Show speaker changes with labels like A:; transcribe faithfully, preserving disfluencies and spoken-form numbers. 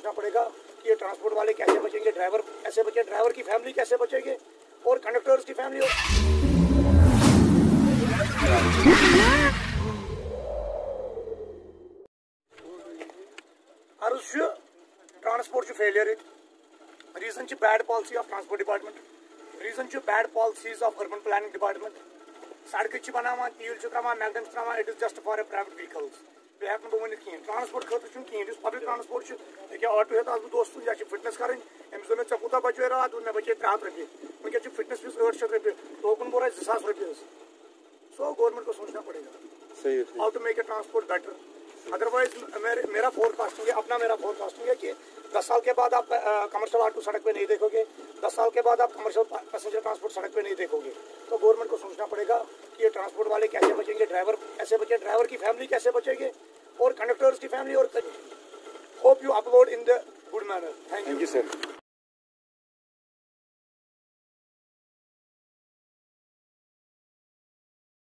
A: सोचना पड़ेगा कि ये ट्रांसपोर्ट वाले कैसे बचेंगे, ड्राइवर कैसे बचेंगे, ड्राइवर की फैमिली कैसे बचेंगे और कंडक्टर्स की फैमिली। अर्ज transport failure, reason bad policy of transport department, reason bad policies of urban planning department. सड़क बनान तील त्रावान मैगडम त्रावान, it is just for a private vehicles. बे हेक बह वन कहीं ट्रांसपोर्ट खतर कहीं पब्लिक ट्रांसपोर्ट क्या ऑटो हेत आज दोस्त या फिटनेस कर अमिस दोप कूत बचे रात मे बचे त्रे हथ रुपये वनस फिटनेस फीस ठ शत रुपये टोकन बोर जो सास रुपये। सो गवर्नमेंट को सोचना पड़ेगा how to make a transport better. Otherwise मेरे, मेरा फोरकास्टिंग है, अपना मेरा फोरकास्टिंग है कि दस साल के बाद आप कमर्शियल ऑटो सड़क पे नहीं देखोगे, दस साल के बाद आप कमर्शियल पैसेंजर ट्रांसपोर्ट सड़क पे नहीं देखोगे। तो गवर्नमेंट को सोचना पड़ेगा कि ये ट्रांसपोर्ट वाले कैसे बचेंगे, ड्राइवर कैसे बचेंगे, ड्राइवर की फैमिली कैसे बचेंगे और कंडक्टर्स की फैमिली। और hope you upload in the good manner. Thank you sir.